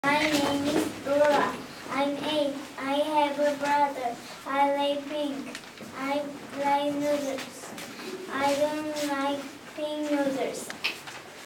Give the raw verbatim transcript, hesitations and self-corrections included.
My name is Dora. I'm eight. I have